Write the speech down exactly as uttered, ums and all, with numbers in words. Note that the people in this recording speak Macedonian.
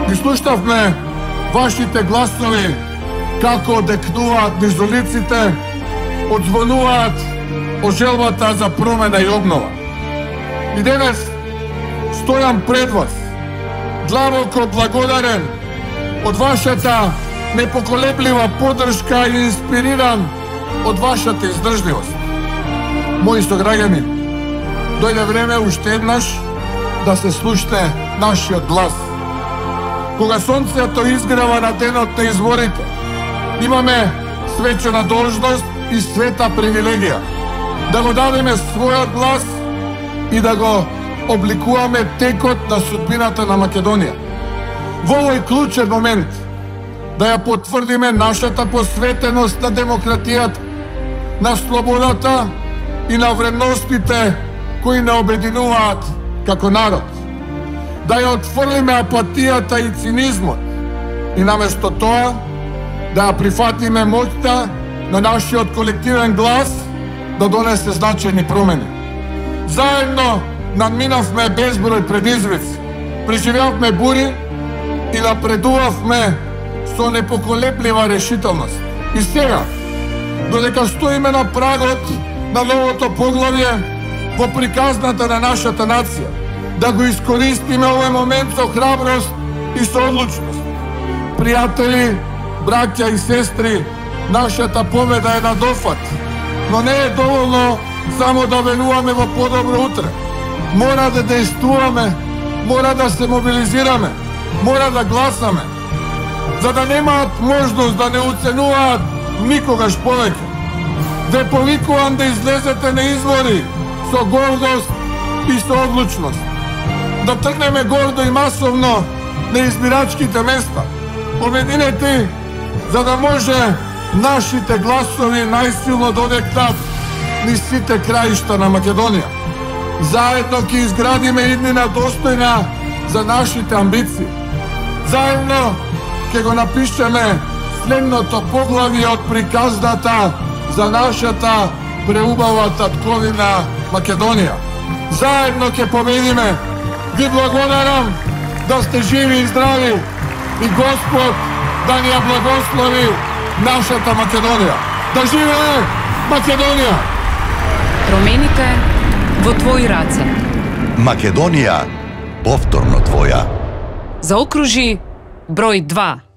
Ги слушнавме вашите гласови како декнуваат низ улиците, одзвонуваат о желбата за промена и обнова. И денес стојам пред вас, длабоко благодарен од вашата непоколеблива поддршка и инспириран од вашата издржливост. Мои сограѓани, дојде време уште еднаш да се слушне нашиот глас. Кога сонцето изгрева на денот на изборите, имаме свечена должност и света привилегија да го дадеме својот глас и да го обликуваме текот на судбината на Македонија. Во овој клучен момент да ја потврдиме нашата посветеност на демократијата, на слободата и на вредностите кои не обединуваат како народ. Да ја отфрлиме апатијата и цинизмот и наместо тоа да ја прифатиме моќта на нашиот колективен глас да донесе значајни промени. Заедно надминавме безброј предизвици, преживеавме бури и напредувавме со непоколеблива решителност. И сега, додека стоиме на прагот на новото поглавје во приказната на нашата нација, да го искористиме овој момент со храброст и со одлучност. Пријатели, браќа и сестри, нашата победа е на дофат, но не е доволно само да веруваме во подобро утре. Мора да действуваме, мора да се мобилизираме, мора да гласаме, за да немаат можност да не уценуваат никогаш повеќе. Ве повикувам да излезете на избори со гордост и со одлучност. Да тргнеме гордо и масовно на избирачките места. Обединете, за да може нашите гласови најсилно да одекнат низ сите краишта на Македонија. Заедно ќе изградиме иднина достојна за нашите амбиции. Заедно ќе го напишеме следното поглавје од приказната за нашата преубава татковина Македонија. Заедно ќе победиме. Ви благодарам да сте живи и здрави и Господ да ни ја благослови нашата Македонија. Да живее Македонија! Промените во твои раце. Македонија повторно твоја. Заокружи број два.